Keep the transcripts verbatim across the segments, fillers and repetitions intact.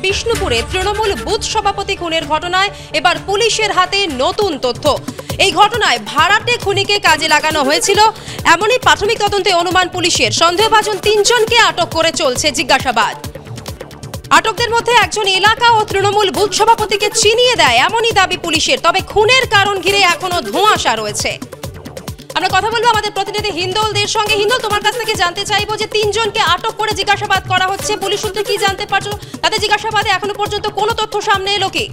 বিষ্ণুপুরে তৃণমূল বুথ সভাপতি খুনের ঘটনায় এবার পুলিশের হাতে নতুন তথ্য। এই ঘটনায় ভাড়াটে খুনিকে কাজে লাগানো হয়েছিল এমনই প্রাথমিক তদন্তে অনুমান পুলিশের। সন্দেহভাজন তিনজনকে আটক করে চলছে জিজ্ঞাসাবাদ। আটকদের মধ্যে একজন এলাকা ও তৃণমূল বুথ সভাপতিকে চিনিয়ে দেয় এমনই দাবি পুলিশের। তবে খুনের কারণ ঘিরে এখনো ধোঁয়াশা রয়েছে। আমরা কথা বলবো আমাদের প্রতিনিধি হিন্দলদের সঙ্গে। হিন্দল, তোমার কাছ থেকে জানতে চাইবো যে তিনজনকে আটক করে জিজ্ঞাসাবাদ করা হচ্ছে, পুলিশ সূত্রে কি জানতে পারছো? তাদের জিজ্ঞাসাবাদে এখনো পর্যন্ত কোনো তথ্য সামনে এলো কি?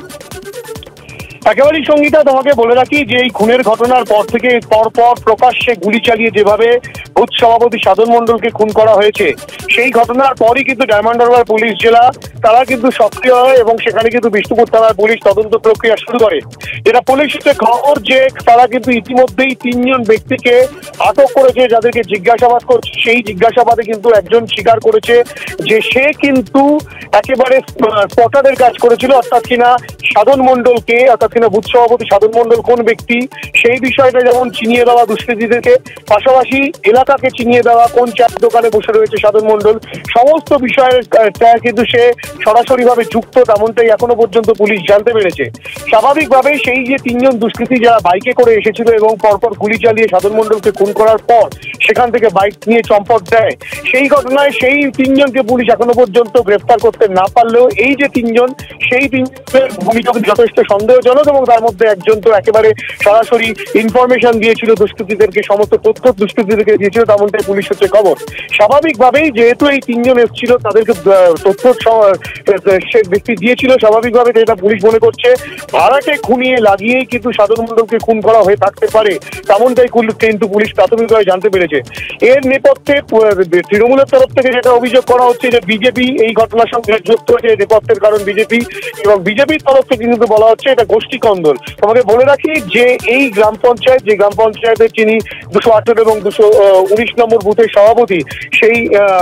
একেবারেই সঙ্গীতা, তোমাকে বলে রাখি যে এই খুনের ঘটনার পর থেকে পরপর প্রকাশ্যে গুলি চালিয়ে যেভাবে বুথ সভাপতি সাধন মণ্ডলকে খুন করা হয়েছে, সেই ঘটনার পরই কিন্তু ডায়মন্ড হারবার পুলিশ জেলা তারা কিন্তু সক্রিয় হয় এবং সেখানে কিন্তু বিষ্ণুপুর থানার পুলিশ তদন্ত প্রক্রিয়া শুরু করে। যেটা পুলিশ সূত্রে খবর যে তারা কিন্তু ইতিমধ্যেই তিনজন ব্যক্তিকে আটক করেছে, যাদেরকে জিজ্ঞাসাবাদ করছে। সেই জিজ্ঞাসাবাদে কিন্তু একজন স্বীকার করেছে যে সে কিন্তু একেবারে স্পটারের কাজ করেছিল, অর্থাৎ কিনা সাধন মণ্ডলকে অর্থাৎ কিনা বুথ সভাপতি সাধন মণ্ডল কোন ব্যক্তি সেই বিষয়টা যেমন চিনিয়ে দেওয়া দুষ্কৃতীদেরকে, পাশাপাশি এলাকাকে চিনিয়ে দেওয়া কোন চায়ের দোকানে বসে রয়েছে সাধন মণ্ডল, সমস্ত বিষয়ের কিন্তু সে সরাসরিভাবে যুক্ত, তেমনটাই এখনো পর্যন্ত পুলিশ জানতে পেরেছে। স্বাভাবিকভাবে সেই যে তিনজন দুষ্কৃতী যারা বাইকে করে এসেছিল এবং পরপর গুলি চালিয়ে সাধন মণ্ডলকে খুন করার পর সেখান থেকে বাইক নিয়ে চম্পট দেয়, সেই ঘটনায় সেই তিনজনকে পুলিশ এখনো পর্যন্ত গ্রেফতার করতে না পারলেও এই যে তিনজন, সেই তিনজনের ভূমিকা যথেষ্ট সন্দেহজনক এবং তার মধ্যে একজন তো একেবারে সরাসরি ইনফরমেশন দিয়েছিল দুষ্কৃতীদেরকে, সমস্ত তথ্য দুষ্কৃতীদেরকে দিয়েছিল, তেমনটাই পুলিশ হচ্ছে খবর। স্বাভাবিকভাবেই যেহেতু এই তিনজন এসেছিল তাদেরকে তথ্য সে ব্যক্তি দিয়েছিল, স্বাভাবিকভাবে যেটা পুলিশ মনে করছে ভাড়াকে খুনিয়ে লাগিয়েই কিন্তু সাধন মণ্ডলকে খুন করা হয়ে থাকতে পারে, তেমনটাই কিন্তু পুলিশ প্রাথমিকভাবে জানতে পেরেছে। এর নেপথ্যে তৃণমূলের তরফ থেকে যেটা অভিযোগ করা হচ্ছে যে বিজেপি এই ঘটনার সঙ্গে যুক্ত হয়েছে, নেপথ্যের কারণ বিজেপি, এবং বিজেপির তরফ থেকে কিন্তু বলা হচ্ছে এটা গোষ্ঠী কন্দল। তোমাকে বলে রাখি যে এই গ্রাম পঞ্চায়েত, যে গ্রাম পঞ্চায়েতের যিনি দুশো আঠারো এবং দুশো উনিশ নম্বর বুথের সভাপতি, সেই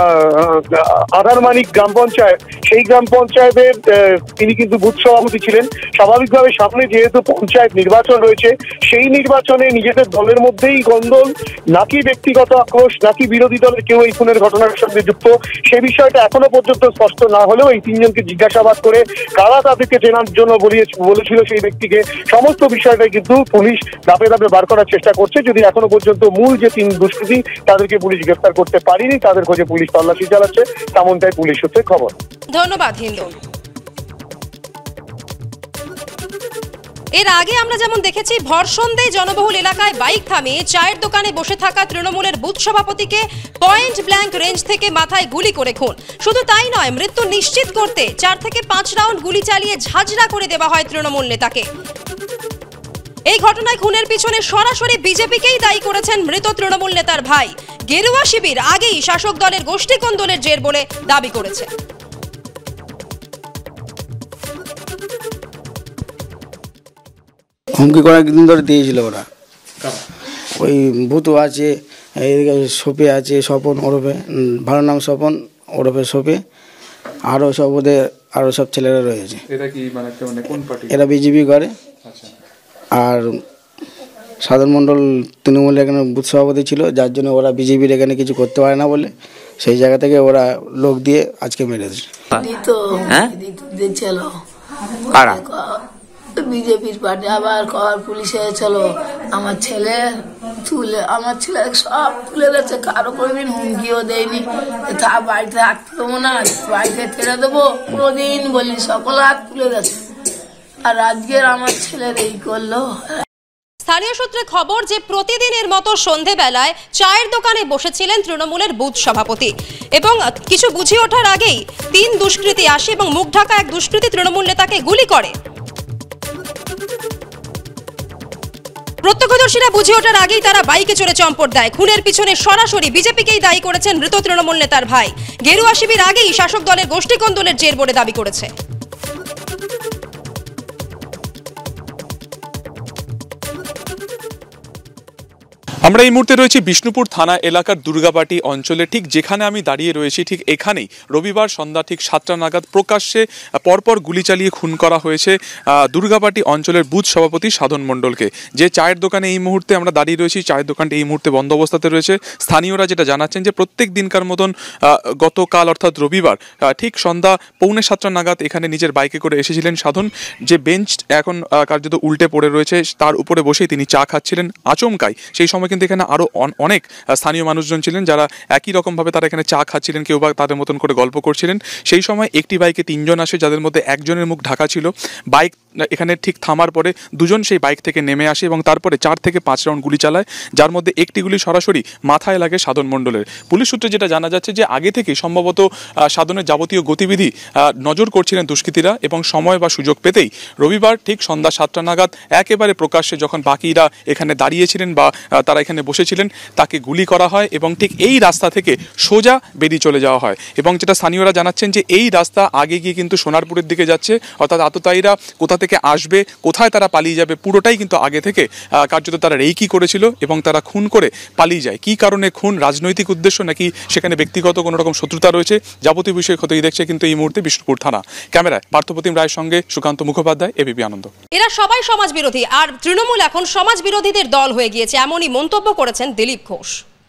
আধার মানিক গ্রাম পঞ্চায়েত, সেই গ্রাম পঞ্চায়েতের তিনি কিন্তু বুথ সভাপতি ছিলেন। স্বাভাবিকভাবে সামনে যেহেতু পঞ্চায়েত নির্বাচন রয়েছে, সেই নির্বাচনে নিজেদের দলের মধ্যেই গন্ডগোল, নাকি ব্যক্তিগত আক্রোশ, নাকি বিরোধী দলের কেউ এই খুনের ঘটনার সঙ্গে যুক্ত, সে বিষয়টা এখনো পর্যন্ত স্পষ্ট না হলেও এই তিনজনকে জিজ্ঞাসাবাদ করে কারা তাদেরকে চেনার জন্য বলেছিল সেই ব্যক্তিকে, সমস্ত বিষয়টাই কিন্তু পুলিশ ধাপে ধাপে বার করার চেষ্টা করছে। যদি এখনো পর্যন্ত মূল যে তিন দুষ্কৃতী তাদেরকে পুলিশ গ্রেফতার করতে পারেনি, তাদের খোঁজে পুলিশ তল্লাশি চালাচ্ছে, তেমনটাই পুলিশ সূত্রে খবর। ধন্যবাদ হিন্দু। এর আগে আমরা যেমন দেখেছি ভর সন্ধ্যায় জনবহুল এলাকায় বাইক থামিয়ে চায়ের দোকানে বসে থাকা তৃণমূলের বুথ সভাপতিকে পয়েন্ট ব্ল্যাঙ্ক রেঞ্জ থেকে মাথায় গুলি করে খুন। শুধু তাই নয়, মৃত্যু নিশ্চিত করতে চার থেকে পাঁচ রাউন্ড গুলি চালিয়ে ঝাঁঝরা করে দেওয়া হয় তৃণমূল নেতাকে। এই ঘটনায় খুনের পিছনে সরাসরি বিজেপিকেই দায়ী করেছেন মৃত তৃণমূল নেতার ভাই। গেরুয়া শিবির আগেই শাসক দলের গোষ্ঠী কোন্দলের জের বলে দাবি করেছে। হুমকি কয়েকদিন ধরে দিয়েছিল ওরা, ওই ভূত আছে, এইদিকে সোপে আছে, স্বপন ওরফে, ভালো নাম স্বপন ওরফে সোপে, আরও সব ওদের আরও সব ছেলেরা রয়েছে। এরা বিজেপি করে। আর সাধন মণ্ডল তৃণমূলের এখানে বুথ সভাপতি ছিল, যার জন্য ওরা বিজেপির এখানে কিছু করতে পারে না বলে সেই জায়গা থেকে ওরা লোক দিয়ে আজকে মেরেছে। বিজেপির পার্টি আবার কর পুলিশে চলো, আমার ছেলে তুলে আমার ছেলে সব তুলে গেছে, কারো কোনোদিন হুমকিও দেয়নি, তা বাড়িতে থাকতে দেবো না, বাড়িতে ছেড়ে দেবো, কোনোদিন বলি, সকল হাত তুলে গেছে। আর আজকের আমার ছেলের এই করলো। স্থানীয় সূত্রে খবর যে প্রতিদিনের মতো সন্ধেবেলায় চায়ের দোকানে বসেছিলেন তৃণমূলের বুথ সভাপতি এবং কিছু বুঝে ওঠার আগেই তিন দুষ্কৃতী আসে এবং মুখ ঢাকা এক দুষ্কৃতী তৃণমূল নেতাকে গুলি করে। প্রত্যক্ষদর্শীরা বুঝে ওঠার আগেই তারা বাইকে চড়ে চম্পট দেয়। খুনের পিছনে সরাসরি বিজেপিকেই দায়ী করেছেন মৃত তৃণমূল নেতার ভাই। গেরুয়া শিবির আগেই শাসক দলের গোষ্ঠী কোন্দলের জের বলে দাবি করেছে। আমরা এই মুহূর্তে রয়েছি বিষ্ণুপুর থানা এলাকার দুর্গাবাটি অঞ্চলে, ঠিক যেখানে আমি দাঁড়িয়ে রয়েছি ঠিক এখানেই রবিবার সন্ধ্যা ঠিক সাতটা নাগাদ প্রকাশ্যে পরপর গুলি চালিয়ে খুন করা হয়েছে দুর্গাবাটি অঞ্চলের বুথ সভাপতি সাধন মণ্ডলকে। যে চায়ের দোকানে এই মুহূর্তে আমরা দাঁড়িয়ে রয়েছি, চায়ের দোকানটি এই মুহূর্তে বন্ধ অবস্থাতে রয়েছে। স্থানীয়রা যেটা জানাচ্ছেন যে প্রত্যেক দিনকার মতন গতকাল অর্থাৎ রবিবার ঠিক সন্ধ্যা পৌনে সাতটা নাগাদ এখানে নিজের বাইকে করে এসেছিলেন সাধন। যে বেঞ্চ এখন কার্যত উল্টে পড়ে রয়েছে তার উপরে বসেই তিনি চা খাচ্ছিলেন আচমকাই। সেই সময় কিন্তু এখানে আরও অনেক স্থানীয় মানুষজন ছিলেন যারা একই রকমভাবে তারা এখানে চা খাচ্ছিলেন, কেউ বা তাদের মতন করে গল্প করছিলেন। সেই সময় একটি বাইকে তিনজন আসে, যাদের মধ্যে একজনের মুখ ঢাকা ছিল। বাইক এখানে ঠিক থামার পরে দুজন সেই বাইক থেকে নেমে আসে এবং তারপরে চার থেকে পাঁচ রাউন্ড গুলি চালায়, যার মধ্যে একটি গুলি সরাসরি মাথায় লাগে সাধন মণ্ডলের। পুলিশ সূত্রে যেটা জানা যাচ্ছে যে আগে থেকে সম্ভবত সাধনের যাবতীয় গতিবিধি নজর করছিলেন দুষ্কৃতীরা এবং সময় বা সুযোগ পেতেই রবিবার ঠিক সন্ধ্যা সাতটা নাগাদ একেবারে প্রকাশ্যে যখন বাকিরা এখানে দাঁড়িয়েছিলেন বা তারা এখানে বসেছিলেন তাকে গুলি করা হয় এবং ঠিক এই রাস্তা থেকে সোজা বেরিয়ে চলে যাওয়া হয়। এবং যেটা স্থানীয়রা জানাচ্ছেন যে এই রাস্তা আগে গিয়ে কিন্তু সোনারপুরের দিকে যাচ্ছে, অর্থাৎ আততায়ীরা কোথা থেকে আসবে, কোথায় তারা পালিয়ে যাবে পুরোটাই কিন্তু আগে থেকে কার্যত তারা রেকি করেছিল এবং তারা খুন করে পালিয়ে যায়। কি কারণে খুন, রাজনৈতিক উদ্দেশ্য নাকি সেখানে ব্যক্তিগত কোনো রকম শত্রুতা রয়েছে, যাবতীয় বিষয় খতিয়ে দেখছে কিন্তু এই মুহূর্তে বিষ্ণুপুর থানা। ক্যামেরায় পার্থপ্রতিম রায়ের সঙ্গে সুকান্ত মুখোপাধ্যায়, এবিপি আনন্দ। এরা সবাই সমাজ বিরোধী আর তৃণমূল এখন সমাজ বিরোধীদের দল হয়ে গিয়েছে, এমনই মন্তব্য করেছেন দিলীপ ঘোষ।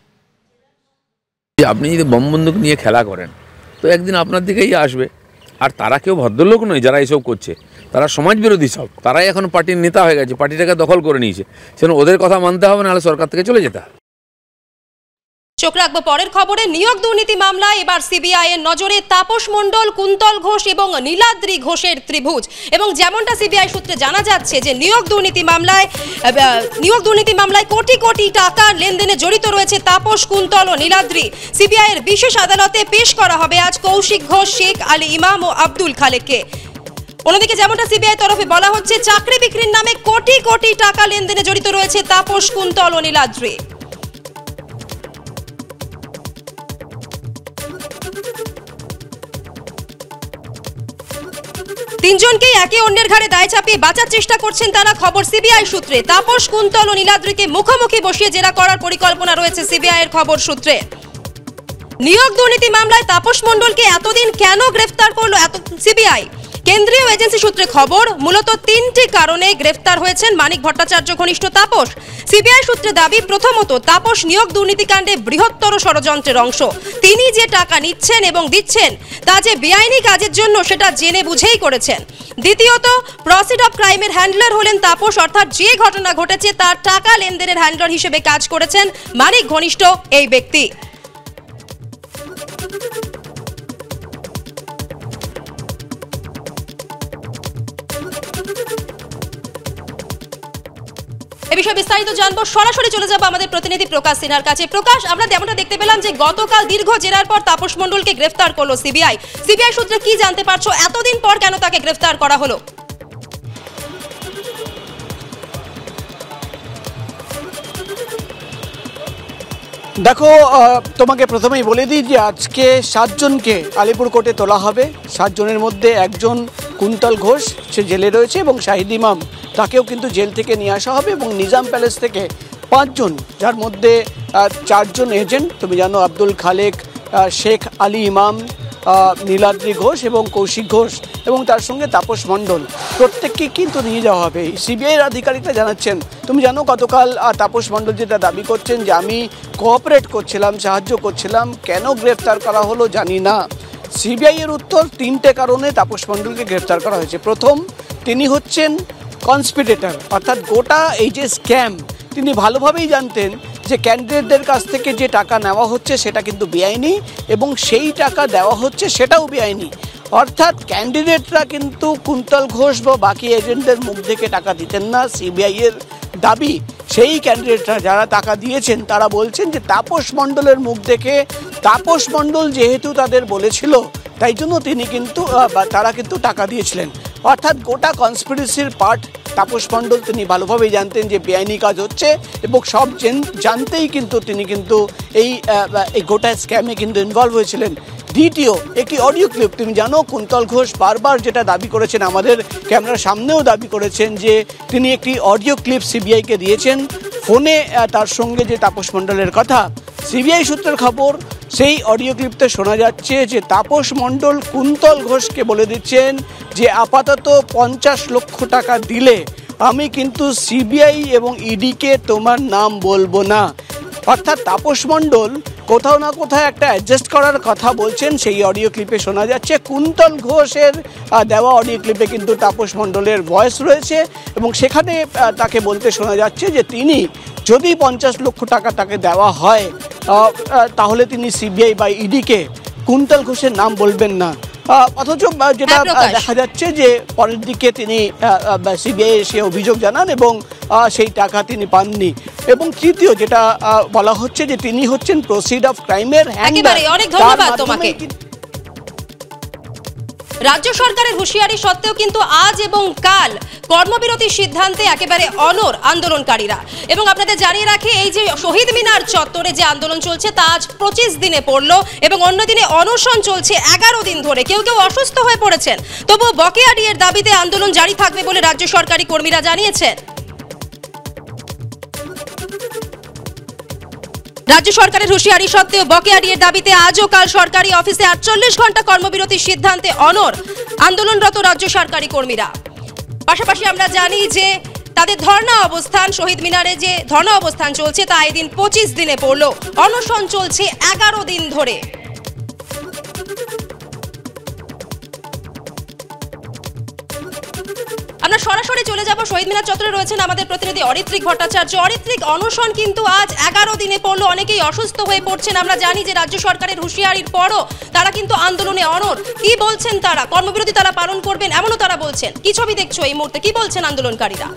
আপনি যদি বম বন্দুক নিয়ে খেলা করেন তো একদিন আপনার দিকেই আসবে। আর তারা কেউ ভদ্রলোক নয় যারা এইসব করছে, তারা সমাজ বিরোধী সব। তারাই এখন পার্টির নেতা হয়ে গেছে, পার্টিটাকে দখল করে নিয়েছে। সেজন্য ওদের কথা মানতে হবে, নাহলে সরকার থেকে চলে যেতে হবে। চোখ রাখবো পরের খবরে। নিয়োগ দুর্নীতি মামলায় এবার সিবিআই এর নজরে তাপস মণ্ডল, কুন্তল ঘোষ এবং নীলাদ্রি ঘোষের ত্রিভুজ। এবং যেমনটা সিবিআই সূত্রে জানা যাচ্ছে যে নিয়োগ দুর্নীতি মামলায় নিয়োগ দুর্নীতি মামলায় কোটি কোটি টাকা লেনদেনে জড়িত রয়েছে তাপস, কুন্তল ও নীলাদ্রি। সিবিআই এর বিশেষ আদালতে পেশ করা হবে আজ কৌশিক ঘোষ, শেখ আলী ইমাম ও আব্দুল খালেককে। অন্যদিকে যেমনটা সিবিআই তরফে বলা হচ্ছে, চাকরি বিক্রির নামে কোটি কোটি টাকা লেনদেনে জড়িত রয়েছে তাপস, কুন্তল ও নীলাদ্রি। তিনজনকেই একে অন্যের ঘাড়ে দায় চাপিয়ে বাঁচার চেষ্টা করছেন তারা, খবর সিবিআই সূত্রে। তাপস, কুন্তল ও নীলাদ্রিকে মুখোমুখি বসিয়ে জেরা করার পরিকল্পনা রয়েছে সিবিআই এর খবর সূত্রে। নিয়োগ দুর্নীতি মামলায় তাপস মণ্ডলকে এতদিন কেন গ্রেফতার করলো এত সিবিআই? কেন্দ্রীয় এজেন্সি সূত্রে খবর, মূলত তিনটি কারণে গ্রেফতার হয়েছেন মানিক ভট্টাচার্য ঘনিষ্ঠ তাপস। সিবিআই সূত্রে দাবি, প্রথমত তাপস নিয়োগ দুর্নীতিকাণ্ডে বৃহত্তর ষড়যন্ত্রের অংশ। তিনি যে টাকা নিচ্ছেন এবং দিচ্ছেন তা যে বেআইনি কাজের জন্য সেটা জেনে বুঝেই করেছেন। দ্বিতীয়ত, প্রসিড অফ ক্রাইমের হ্যান্ডলার হলেন তাপস, অর্থাৎ যে ঘটনা ঘটেছে তার টাকা লেনদেনের হ্যান্ডলার হিসেবে কাজ করেছেন মানিক ঘনিষ্ঠ এই ব্যক্তি। এই বিষয়ে বিস্তারিত জানবো, সরাসরি চলে যাবো আমাদের প্রতিনিধি প্রকাশ সিনহার কাছে। প্রকাশ, আমরা যেমনটা দেখতে পেলাম যে গতকাল দীর্ঘ জেরার পর তাপস মণ্ডলকে গ্রেফতার করলো সিবিআই। সিবিআই সূত্রে কি জানতে পারছো, এতদিন পর কেন তাকে গ্রেফতার করা হলো? দেখো, তোমাকে প্রথমেই বলে দিই যে আজকে সাতজনকে আলিপুর কোর্টে তোলা হবে। সাতজনের মধ্যে একজন কুন্তল ঘোষ, সে জেলে রয়েছে, এবং শাহিদ ইমাম, তাকেও কিন্তু জেল থেকে নিয়ে আসা হবে। এবং নিজাম প্যালেস থেকে পাঁচজন, যার মধ্যে চারজন এজেন্ট, তুমি জানো, আব্দুল খালেক, শেখ আলী ইমাম, নীলাদ্রি ঘোষ এবং কৌশিক ঘোষ, এবং তার সঙ্গে তাপস মণ্ডল, প্রত্যেককে কিন্তু নিয়ে যাওয়া হবে। সিবিআইয়ের আধিকারিকরা জানাচ্ছেন, তুমি জানো গতকাল তাপস মণ্ডল যেটা দাবি করছেন যে আমি কোঅপারেট করছিলাম, সাহায্য করছিলাম, কেন গ্রেফতার করা হলো জানি না। সিবিআইয়ের উত্তর, তিনটে কারণে তাপস মণ্ডলকে গ্রেফতার করা হয়েছে। প্রথম, তিনি হচ্ছেন কনস্পিরেটর, অর্থাৎ গোটা এই যে স্ক্যাম, তিনি ভালোভাবেই জানতেন যে ক্যান্ডিডেটদের কাছ থেকে যে টাকা নেওয়া হচ্ছে সেটা কিন্তু বেআইনি, এবং সেই টাকা দেওয়া হচ্ছে সেটাও বেআইনি। অর্থাৎ ক্যান্ডিডেটরা কিন্তু কুন্তল ঘোষ বা বাকি এজেন্টদের মুখ থেকে টাকা দিতেন না। সিবিআইয়ের দাবি, সেই ক্যান্ডিডেটরা যারা টাকা দিয়েছেন তারা বলছেন যে তাপস মণ্ডলের মুখ দেখে, তাপস মণ্ডল যেহেতু তাদের বলেছিল তাই জন্য তিনি কিন্তু তারা কিন্তু টাকা দিয়েছিলেন। অর্থাৎ গোটা কনস্পিরেসির পার্ট তাপস মণ্ডল, তিনি ভালোভাবেই জানতেন যে বেআইনি কাজ হচ্ছে, এবং সব জানতেই কিন্তু তিনি কিন্তু এই গোটা স্ক্যামে কিন্তু ইনভলভ হয়েছিলেন। দ্বিতীয়, একটি অডিও ক্লিপ, তুমি জানো কুন্তল ঘোষ বারবার যেটা দাবি করেছেন, আমাদের ক্যামেরার সামনেও দাবি করেছেন যে তিনি একটি অডিও ক্লিপ সিবিআইকে দিয়েছেন। ফোনে তার সঙ্গে যে তাপস মণ্ডলের কথা, সিবিআই সূত্রের খবর সেই অডিও ক্লিপতে শোনা যাচ্ছে যে তাপস মণ্ডল কুন্তল ঘোষকে বলে দিচ্ছেন যে আপাতত পঞ্চাশ লক্ষ টাকা দিলে আমি কিন্তু সিবিআই এবং ইডিকে তোমার নাম বলবো না। অর্থাৎ তাপস মণ্ডল কোথাও না কোথাও একটা অ্যাডজাস্ট করার কথা বলছেন, সেই অডিও ক্লিপে শোনা যাচ্ছে। কুন্তল ঘোষের দেওয়া অডিও ক্লিপে কিন্তু তাপস মণ্ডলের ভয়েস রয়েছে এবং সেখানে তাকে বলতে শোনা যাচ্ছে যে তিনি যদি পঞ্চাশ লক্ষ টাকা তাকে দেওয়া হয় তাহলে তিনি সিবিআই বা ইডিকে কুন্তল ঘোষের নাম বলবেন না। অথচ যেটা দেখা যাচ্ছে যে পরের দিকে তিনি সিবিআই এসে অভিযোগ জানান এবং সেই টাকা তিনি পাননি। এবং তৃতীয় যেটা বলা হচ্ছে যে তিনি হচ্ছেন প্রসিড অফ ক্রাইমের হ্যান্ডলার। অনেক ধন্যবাদ তোমাকে। রাজ্য সরকারের হুঁশিয়ারি সত্ত্বেও কিন্তু আজ এবং কাল কর্মবিরতির সিদ্ধান্তে একেবারে অনড় আন্দোলনকারীরা। এবং আপনাদের জানিয়ে রাখি, এই যে শহীদ মিনার চত্বরে যে আন্দোলন চলছে তা আজ পঁচিশ দিনে পড়লো এবং অন্যদিনে অনশন চলছে এগারো দিন ধরে। কেউ কেউ অসুস্থ হয়ে পড়েছেন, তবুও বকেয়া ডিএর দাবিতে আন্দোলন জারি থাকবে বলে রাজ্য সরকারি কর্মীরা জানিয়েছেন। রাজ্য সরকারের হুঁশিয়ারি সত্ত্বেও বকেয়া ডিএর দাবিতে আজও কাল সরকারি অফিসে আটচল্লিশ ঘন্টা কর্মবিরতির সিদ্ধান্তে অনড় আন্দোলনরত রাজ্য সরকারি কর্মীরা। পাশাপাশি আমরা জানি যে তাদের ধর্ণা অবস্থান, শহীদ মিনারে যে ধর্ণা অবস্থান চলছে তা এদিন পঁচিশ দিনে পড়লো। অনশন চলছে এগারো দিন ধরে। আমরা সরাসরি চলে যাব, শহীদ মিনার চত্বরে রয়েছেন আমাদের প্রতিনিধি অরিত্রিক ভট্টাচার্য। অরিত্রিক, অনশন কিন্তু আজ এগারো দিনে পড়লো, অনেকেই অসুস্থ হয়ে পড়ছেন। আমরা জানি যে রাজ্য সরকারের হুঁশিয়ারির পরও তারা কিন্তু আন্দোলনে অনড়। কি বলছেন তারা? কর্মবিরতি তারা পালন করবেন এমনও তারা বলছেন। কি ছবি দেখছো এই মুহূর্তে, কি বলছেন আন্দোলনকারীরা?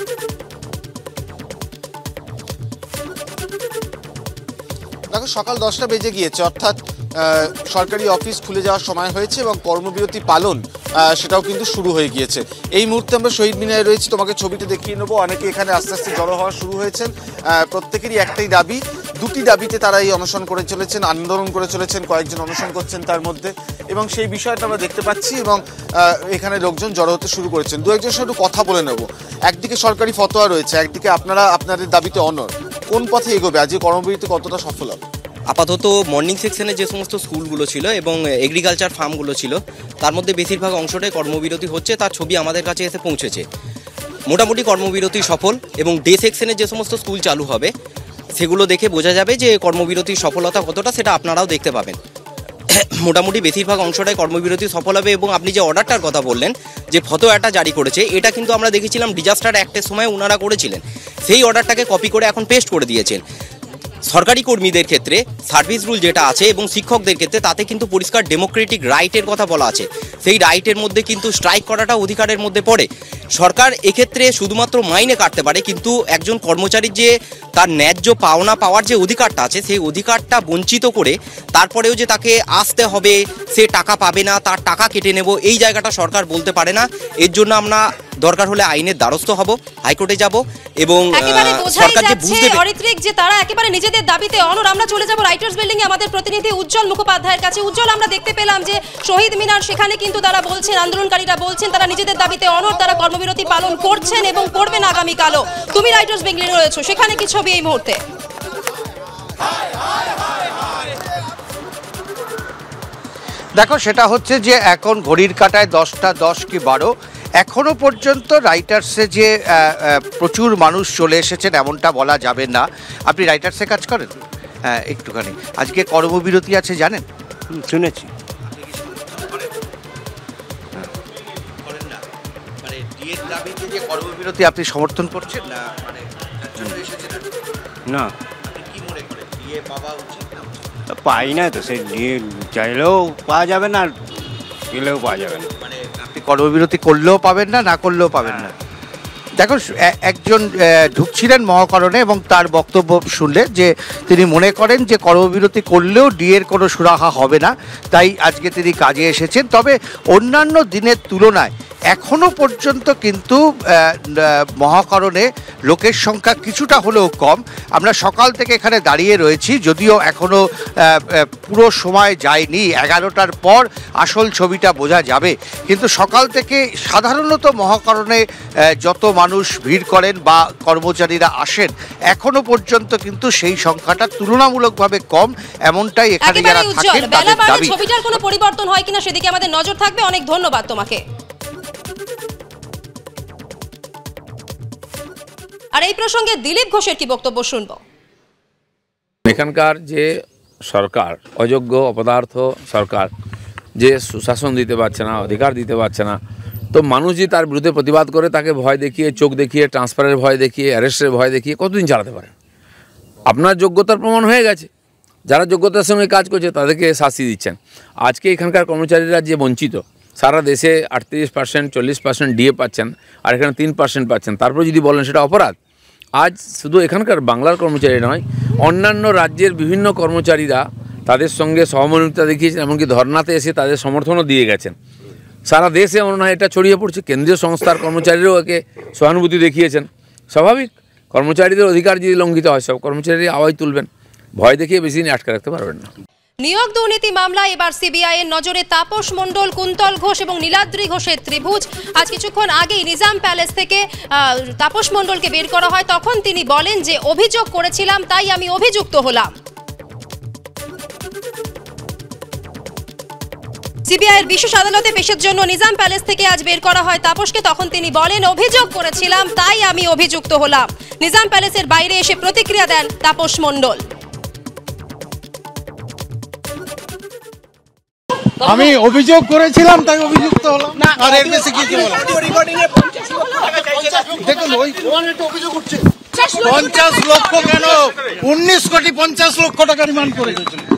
দেখো, সকাল দশটা বেজে গিয়েছে, অর্থাৎ সরকারি অফিস খুলে যাওয়ার সময় হয়েছে এবং কর্মবিরতি পালন সেটাও কিন্তু শুরু হয়ে গিয়েছে। এই মুহূর্তে আমরা শহীদ মিনারে রয়েছি, তোমাকে ছবিতে দেখিয়ে নেবো। অনেকে এখানে আস্তে আস্তে জড়ো হওয়া শুরু হয়েছেন। প্রত্যেকেরই একটাই দাবি, দুটি দাবিতে তারা এই অনশন করে চলেছেন, আন্দোলন করে চলেছেন। কয়েকজন অনশন করছেন তার মধ্যে, এবং সেই বিষয়টা আমরা দেখতে পাচ্ছি এবং এখানে লোকজন জড়ো হতে শুরু করেছেন। দু একজনের সাথে কথা বলে নেব। একদিকে সরকারি ফতোয়া রয়েছে, একদিকে আপনারা আপনাদের দাবিতে অনড়। কোন পথে এগোবে? আজকে কর্মবিরতি কতটা সফল হবে? আপাতত মর্নিং সেকশনে যে সমস্ত স্কুলগুলো ছিল এবং এগ্রিকালচার ফার্মগুলো ছিল তার মধ্যে বেশিরভাগ অংশটাই কর্মবিরতি হচ্ছে, তার ছবি আমাদের কাছে এসে পৌঁছেছে। মোটামুটি কর্মবিরতি সফল এবং ডে সেকশনে যে সমস্ত স্কুল চালু হবে সেগুলো দেখে বোঝা যাবে যে কর্মবিরতির সফলতা কতটা, সেটা আপনারাও দেখতে পাবেন। মোটামুটি বেশিরভাগ অংশটাই কর্মবিরতি সফল হবে। এবং আপনি যে অর্ডারটার কথা বললেন যে ফতোয়াটা জারি করেছে, এটা কিন্তু আমরা দেখেছিলাম ডিজাস্টার অ্যাক্টের সময় ওনারা করেছিলেন। সেই অর্ডারটাকে কপি করে এখন পেস্ট করে দিয়েছেন। সরকারি কর্মীদের ক্ষেত্রে সার্ভিস রুল যেটা আছে এবং শিক্ষকদের ক্ষেত্রে তাতে কিন্তু পরিষ্কার ডেমোক্রেটিক রাইটের কথা বলা আছে। সেই রাইটের মধ্যে কিন্তু স্ট্রাইক করাটা অধিকারের মধ্যে পড়ে। সরকার এক্ষেত্রে শুধুমাত্র মাইনে কাটতে পারে, কিন্তু একজন কর্মচারীর যে তার ন্যায্য পাওনা পাওয়ার যে অধিকারটা আছে সেই অধিকারটা বঞ্চিত করে তারপরেও যে তাকে আসতে হবে, সে টাকা পাবে না, তার টাকা কেটে নেব, এই জায়গাটা সরকার বলতে পারে না। এর জন্য আমরা দরকার হলে আইনের দ্বারস্থ হব, হাইকোর্টে যাব এবং সরকার যে বুঝতে পারে অরিত্রিক যে তারা একেবারে নিজেদের দাবিতে অনড়। আমরা চলে যাব রাইটার্স বিল্ডিং এ আমাদের প্রতিনিধি উজ্জ্বল মুখোপাধ্যায়ের কাছে। উজ্জ্বল, আমরা দেখতে পেলাম যে শহীদ মিনার সেখানে কিন্তু তারা বলছেন, আন্দোলনকারীরা বলছেন তারা নিজেদের দাবিতে অনড়, তারা কর্মবিরতি পালন করছেন এবং করবেন আগামীকালও। তুমি রাইটার্স বেঙ্গলি রয়েছো, সেখানে কি ছবি এই মুহূর্তে? দেখো, সেটা হচ্ছে যে এখন ঘড়ির কাঁটায় দশটা দশ কি বারো, এখনও পর্যন্ত রাইটার্সে যে প্রচুর মানুষ চলে এসেছেন এমনটা বলা যাবে না। আপনি রাইটার্সে কাজ করেন? হ্যাঁ, একটুখানি। আজকে কর্মবিরতি আছে জানেন? শুনেছি। মানে ডিএর দাবিতে যে কর্মবিরতি আপনি সমর্থন করছেন না? মানে না, কি মনে করেন ডিএ পাওয়া উচিত না? পাই না তো, সে ডিএ চাইলেও পাওয়া যাবে না, গেলেও পাওয়া যাবে না। মানে আপনি কর্মবিরতি করলেও পাবেন না, না করলেও পাবেন না। দেখো, একজন ঢুকছিলেন মহাকরণে এবং তার বক্তব্য শুনলে যে তিনি মনে করেন যে কর্মবিরতি করলেও ডিএর কোনো সুরাহা হবে না, তাই আজকে তিনি কাজে এসেছেন। তবে অন্যান্য দিনের তুলনায় এখনো পর্যন্ত কিন্তু মহাকরণে লোকের সংখ্যা কিছুটা হলেও কম। আমরা সকাল থেকে এখানে দাঁড়িয়ে রয়েছি, যদিও এখনো পুরো সময় যায়নি, এগারোটার পর আসল ছবিটা বোঝা যাবে, কিন্তু সকাল থেকে সাধারণত মহাকরণে যত মানুষ ভিড় করেন বা কর্মচারীরা আসেন এখনো পর্যন্ত কিন্তু সেই সংখ্যাটা তুলনামূলকভাবে কম, এমনটাই এখানে যারা থাকেন তাদের দাবি। ছবিটার কোনো পরিবর্তন হয় কিনা সেদিকে আমাদের নজর থাকবে। অনেক ধন্যবাদ তোমাকে। আর এই প্রসঙ্গে দিলীপ ঘোষের কি বক্তব্য শুনবো। এখানকার যে সরকার, অযোগ্য অপদার্থ সরকার, যে সুশাসন দিতে পারছে না, অধিকার দিতে পারছে না, তো মানুষ যদি তার বিরুদ্ধে প্রতিবাদ করে তাকে ভয় দেখিয়ে, চোখ দেখিয়ে, ট্রান্সফারের ভয় দেখিয়ে, অ্যারেস্টের ভয় দেখিয়ে কতদিন চালাতে পারে? আপনার যোগ্যতার প্রমাণ হয়ে গেছে, যারা যোগ্যতার সঙ্গে কাজ করছে তাদেরকে শাস্তি দিচ্ছেন। আজকে এখানকার কর্মচারীরা যে বঞ্চিত, সারা দেশে আটত্রিশ পার্সেন্ট চল্লিশ পার্সেন্ট ডিএ পাচ্ছেন, আর এখানে তিন পার্সেন্ট পাচ্ছেন, তারপর যদি বলেন সেটা অপরাধ। আজ শুধু এখানকার বাংলার কর্মচারী নয়, অন্যান্য রাজ্যের বিভিন্ন কর্মচারীরা তাদের সঙ্গে সহমর্মিতা দেখিয়েছেন, এমনকি ধর্নাতে এসে তাদের সমর্থনও দিয়ে গেছেন। সারা দেশে মনে হয় এটা ছড়িয়ে পড়ছে। কেন্দ্রীয় সংস্থার কর্মচারীরাও একে সহানুভূতি দেখিয়েছেন। স্বাভাবিক, কর্মচারীদের অধিকার যদি লঙ্ঘিত হয় সব কর্মচারী আওয়াজ তুলবেন, ভয় দেখিয়ে বেশি দিন আটকে রাখতে পারবেন না। নিয়োগ দুর্নীতি মামলায় এবার সিবিআই এর নজরে তাপস মণ্ডল, কুন্তল ঘোষ এবং নীলাদ্রি ঘোষের ত্রিভুজ। আজ কিছুক্ষণ আগেই নিজাম প্যালেস থেকে তাপস মণ্ডলকে বের করা হয়। তখন তিনি বলেন যে অভিযোগ করেছিলাম তাই আমি অভিযুক্ত হলাম। সিবিআই এর বিশেষ আদালতে পেশের জন্য নিজাম প্যালেস থেকে আজ বের করা হয় তাপসকে। তখন তিনি বলেন অভিযোগ করেছিলাম তাই আমি অভিযুক্ত হলাম। নিজাম প্যালেসের বাইরে এসে প্রতিক্রিয়া দেন তাপস মণ্ডল। আমি অভিযোগ করেছিলাম তাই অভিযুক্ত হলাম না। আর এর বেশি কি বলবো? দেখুন, ওই পঞ্চাশ লক্ষ কেন, উনিশ কোটি পঞ্চাশ লক্ষ টাকা রিমান্ড করে গেছিল।